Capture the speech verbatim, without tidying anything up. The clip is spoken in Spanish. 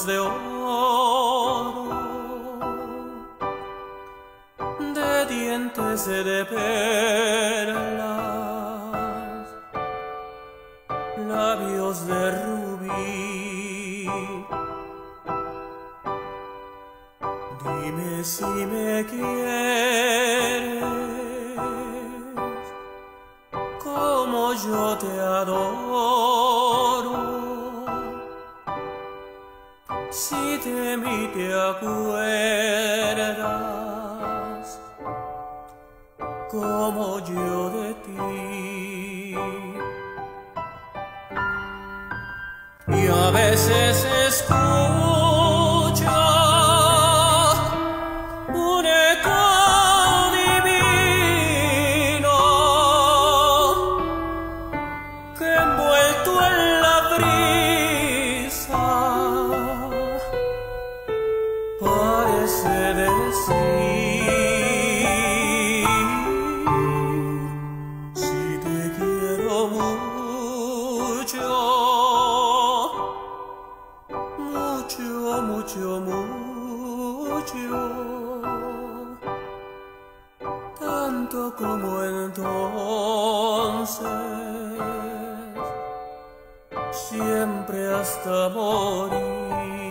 labios de oro, de dientes de perlas, labios de rubí. Dime si me quieres como yo te adoro, si de mí te acuerdas como yo de ti. Y a veces escucho un eco divino que envuelto en la brisa parece decir: si te quiero mucho, mucho, mucho, mucho, tanto como entonces, siempre hasta morir.